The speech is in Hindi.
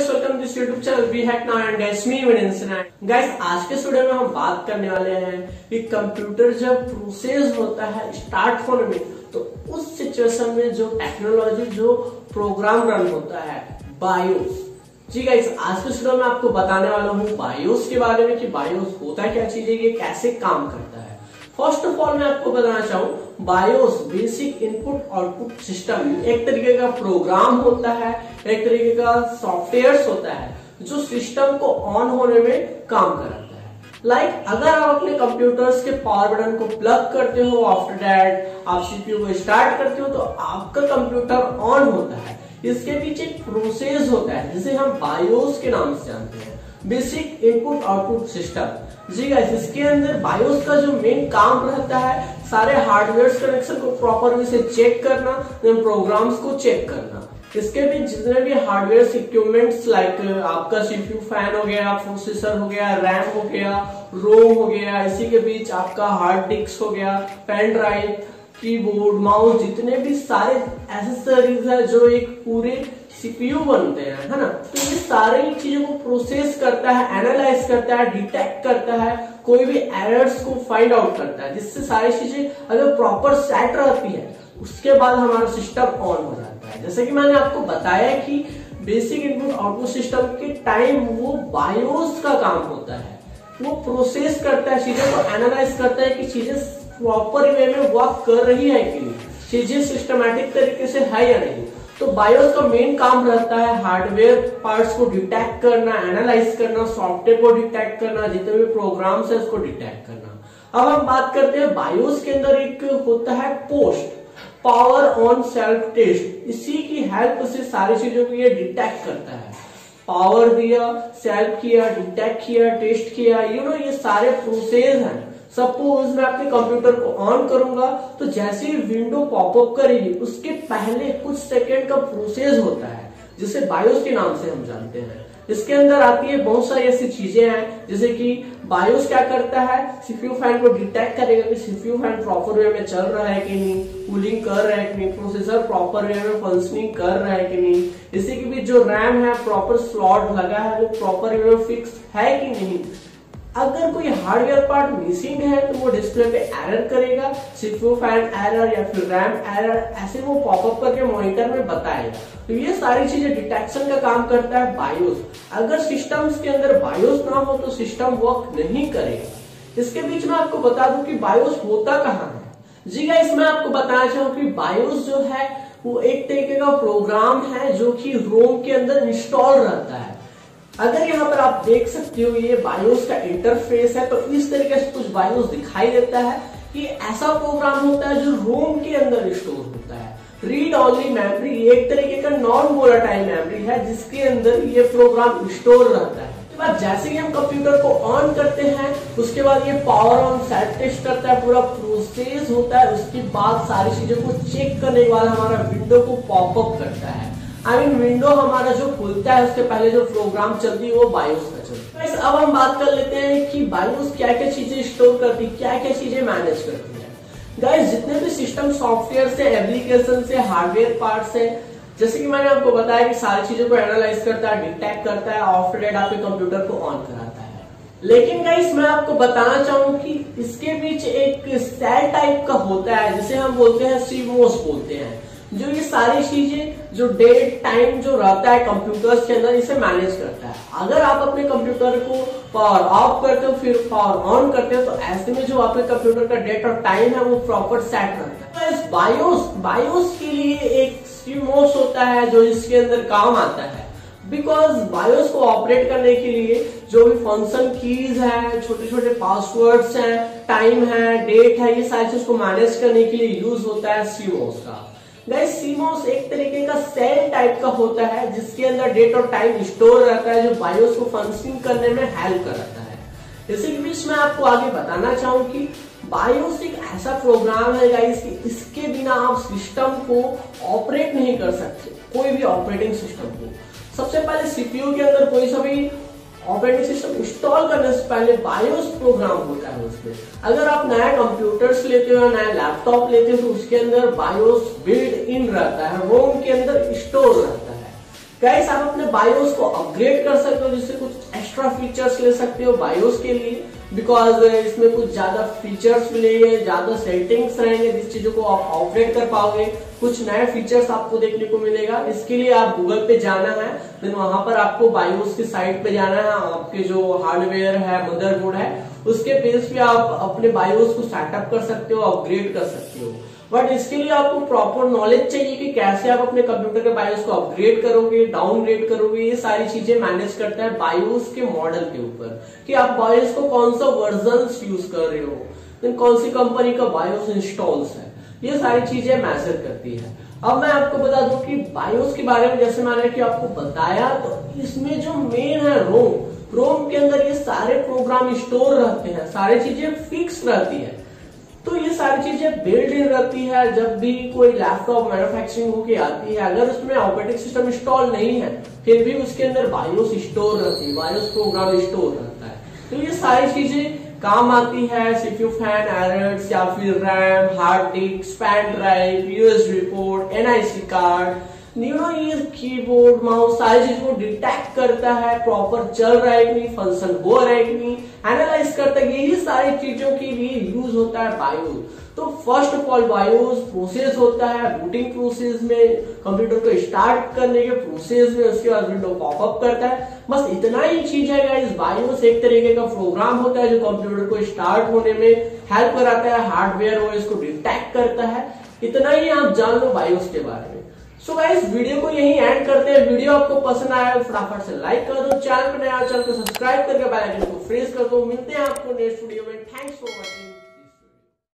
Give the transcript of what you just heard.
Guys, welcome this YouTube channel we hack now and guys मी विनेंसन। गाइस, आज के वीडियो में हम बात करने वाले हैं कि कंप्यूटर जब प्रोसेस होता है स्टार्ट होने में, तो उस सिचुएशन में जो टेक्नोलॉजी जो प्रोग्राम रन होता है बायोस। जी गाइस, आज के वीडियो में आपको बताने वाला हूँ बायोस के बारे में कि बायोस होता क्या चीज है, ये कैसे काम करता है। फर्स्ट ऑफ ऑल मैं आपको बताना चाहूँ BIOS basic input output system एक तरीके का प्रोग्राम होता है, एक तरीके का सॉफ्टवेयर होता है जो सिस्टम को ऑन होने में काम कराता है। लाइक अगर आप अपने कंप्यूटर्स के पावर बटन को प्लग करते हो, आफ्टर दैट आप सीपीयू को स्टार्ट करते हो तो आपका कंप्यूटर ऑन होता है। इसके पीछे एक प्रोसेस होता है जिसे हम बायोस के नाम से जानते हैं, बेसिक इनपुट आउटपुट सिस्टम। जी गाइस, इसके अंदर बायोस का जो मेन काम रहता है सारे हार्डवेयर कनेक्शन को प्रॉपर वे से चेक करना, प्रोग्राम्स को चेक करना। इसके भी जितने भी हार्डवेयर इक्विपमेंट्स लाइक आपका सीपीयू फैन हो गया, प्रोसेसर हो गया, रैम हो गया, रोम हो गया, इसी के बीच आपका हार्ड डिस्क हो गया, पेन ड्राइव, कीबोर्ड, माउस, जितने भी सारे एसेसरीज है जो एक पूरे सीपीयू बनते हैं, है ना। तो ये सारे चीजों को प्रोसेस करता है, एनालाइज करता है, डिटेक्ट करता है, कोई भी एरर्स को फाइंड आउट करता है, जिससे सारी चीजें अगर प्रॉपर सेट रहती है उसके बाद हमारा सिस्टम ऑन हो जाता है। जैसे कि मैंने आपको बताया कि बेसिक इनपुट आउटपुट सिस्टम के टाइम वो बायोस का काम होता है, वो प्रोसेस करता है, चीजों को एनालाइज करता है कि चीजें प्रॉपर वे में वर्क कर रही है कि नहीं, चीजें सिस्टमेटिक तरीके से है या नहीं। तो बायोस का मेन काम रहता है हार्डवेयर पार्ट्स को डिटेक्ट करना, एनालाइज करना, सॉफ्टवेयर को डिटेक्ट करना, जितने भी प्रोग्राम्स है उसको डिटेक्ट करना। अब हम बात करते हैं बायोस के अंदर एक होता है POST, power on self test. इसी की हेल्प से सारी चीजों को ये डिटेक्ट करता है। पावर दिया, सेल्फ किया, डिटेक्ट किया, टेस्ट किया, ये सारे प्रोसेस हैं। सपोज मैं आपके कंप्यूटर को ऑन करूंगा तो जैसे ही विंडो पॉपअप करेगी उसके पहले कुछ सेकंड का प्रोसेस होता है जिसे बायोस के नाम से हम जानते हैं। इसके अंदर आती है बहुत सारी ऐसी चीजें हैं, जैसे कि बायोस क्या करता है, सीपीयू फैन को डिटेक्ट करेगा कि सीपीयू फैन प्रॉपर वे में चल रहा है कि नहीं, कूलिंग कर रहा है कि नहीं, प्रोसेसर प्रॉपर वे में फंक्शनिंग कर रहा है कि नहीं, इसी के बीच जो रैम है प्रॉपर स्लॉट लगा है वो प्रॉपर वे में फिक्स है कि नहीं। अगर कोई हार्डवेयर पार्ट मिसिंग है तो वो डिस्प्ले पे एरर करेगा, सीपीयू फैन एरर या फिर रैम एरर, ऐसे वो पॉपअप करके मॉनिटर में बताएगा। तो ये सारी चीजें डिटेक्शन का काम करता है बायोस। अगर सिस्टम्स के अंदर बायोस ना हो तो सिस्टम वर्क नहीं करेगा। इसके बीच में आपको बता दूं कि बायोस होता कहाँ है। जी गाइस, मैं आपको बताना चाहूँ कि बायोस जो है वो एक तरीके का प्रोग्राम है जो कि रोम के अंदर इंस्टॉल रहता है। अगर यहाँ पर आप देख सकते हो ये बायोस का इंटरफेस है, तो इस तरीके से कुछ बायोस दिखाई देता है कि ऐसा प्रोग्राम होता है जो रोम के अंदर स्टोर होता है। रीड ओनली मेमोरी एक तरीके का नॉन वोलेटाइल मेमोरी है जिसके अंदर ये प्रोग्राम स्टोर रहता है। उसके बाद जैसे ही हम कंप्यूटर को ऑन करते हैं उसके बाद ये पावर ऑन सेल्फ टेस्ट करता है, पूरा प्रोसेस होता है। उसके बाद सारी चीजों को चेक करने के बाद हमारा विंडो को पॉपअप करता है। विंडो हमारा जो खुलता है उसके पहले जो प्रोग्राम चलती है वो बायोस का चलता है। अब हम बात कर लेते हैं कि बायोस क्या क्या चीजें स्टोर करती है, क्या क्या चीजें मैनेज करती है। गाइस, जितने भी सिस्टम सॉफ्टवेयर से, एप्लीकेशन से, हार्डवेयर पार्ट्स है, जैसे कि मैंने आपको बताया कि सारी चीजों को एनालाइज करता है, डिटेक्ट करता है, आफ्टर दैट आपके कंप्यूटर को ऑन कराता है। लेकिन गाइस, मैं आपको बताना चाहूँ कि इसके बीच एक सेल टाइप का होता है जिसे हम बोलते हैं सीमोस बोलते हैं, जो ये सारी चीजें जो डेट टाइम जो रहता है कंप्यूटर्स के अंदर इसे मैनेज करता है। अगर आप अपने कंप्यूटर को पावर ऑफ करते हो फिर पावर ऑन करते हो तो ऐसे में जो आपके कंप्यूटर का डेट और टाइम है वो प्रॉपर सेट रहता है। तो इस बायोस के लिए एक सीमोस होता है जो इसके अंदर काम आता है। बिकॉज बायोस को ऑपरेट करने के लिए जो भी फंक्शन कीज है, छोटे छोटे पासवर्ड्स हैं, टाइम है, डेट है, ये सारी चीज को मैनेज करने के लिए यूज होता है सीमोस का। गाइस, सीमोस एक तरीके का सेल टाइप का होता है जिसके अंदर डेट और टाइम स्टोर रहता है जो बायोस को फंक्शनिंग करने में हेल्प करता है। इसी के बीच में आपको आगे बताना चाहूँ कि बायोस एक ऐसा प्रोग्राम है गाइस कि इसके बिना आप सिस्टम को ऑपरेट नहीं कर सकते, कोई भी ऑपरेटिंग सिस्टम को। सबसे पहले सीपीयू के अंदर कोई सा भी ऑपरेटिंग सिस्टम इंस्टॉल करने से पहले बायोस प्रोग्राम होता है उसमें। अगर आप नया कंप्यूटर्स लेते हो, नया लैपटॉप लेते हो तो उसके अंदर बायोस बिल्ड इन रहता है, रोम के अंदर स्टोर रहता है। गाइस आप अपने बायोस को अपग्रेड कर सकते हो, जिससे कुछ एक्स्ट्रा फीचर्स ले सकते हो बायोस के लिए, बिकॉज इसमें कुछ ज्यादा फीचर्स मिलेंगे, ज्यादा सेटिंग्स रहेंगे जिस चीजों को आप ऑपरेट कर पाओगे, कुछ नए फीचर्स आपको देखने को मिलेगा। इसके लिए आप गूगल पे जाना है, देन वहां पर आपको बायोस की साइट पे जाना है, आपके जो हार्डवेयर है, मदरबोर्ड है, उसके बेस पे आप अपने बायोस को सेटअप कर सकते हो, अपग्रेड कर सकते हो। बट इसके लिए आपको प्रॉपर नॉलेज चाहिए कि कैसे आप अपने कंप्यूटर के बायोस को अपग्रेड करोगे, डाउनग्रेड करोगे। ये सारी चीजें मैनेज करता है बायोस के मॉडल के ऊपर, कि आप बायोस को कौन सा वर्जन यूज कर रहे हो, देन कौन सी कंपनी का बायोस इंस्टॉल्स है, ये सारी चीजें मैटर करती है। अब मैं आपको बता दूं कि बायोस के बारे में, जैसे मैंने कि आपको बताया, तो इसमें जो मेन है रोम के अंदर ये सारे प्रोग्राम स्टोर रहते हैं, सारी चीजें फिक्स रहती है। तो ये सारी चीजें बिल्ड इन रहती है। जब भी कोई लैपटॉप मैन्युफैक्चरिंग होके आती है, अगर उसमें ऑपरेटिंग सिस्टम इंस्टॉल नहीं है, फिर भी उसके अंदर बायोस स्टोर रहती है, बायोस प्रोग्राम स्टोर रहता है। तो ये सारी चीजें काम आती है सीपीयू फैन एरर्स, या फिर RAM, hard disk, pen drive, USB port, NIC card, ये कीबोर्ड, माउस, सारी चीज को डिटेक्ट करता है, प्रॉपर चल रहा है कि नहीं, फंक्शन हो रहा है कि नहीं, एनालाइज करता है। यही सारी चीजों के लिए यूज होता है बायोस। तो first of all BIOS process होता है बूटिंग प्रोसेस में, कंप्यूटर को स्टार्ट करने के प्रोसेस में, उसके बाद विंडो पॉपअप करता है। बस इतना ही चीज है गाइस। बायोस एक तरीके का प्रोग्राम होता है जो कंप्यूटर को स्टार्ट होने में हेल्प कराता है, हार्डवेयर ओएस को डिटेक्ट करता है। इतना ही आप जान लो बायोस के बारे में। सो गाइस वीडियो को यही एंड करते हैं। वीडियो आपको पसंद आया है फटाफट से लाइक कर दो, चैनल पर नया चैनल को सब्सक्राइब करके बेल आइकन को प्रेस कर दो। मिलते हैं आपको नेक्स्ट वीडियो में। Thanks for watching.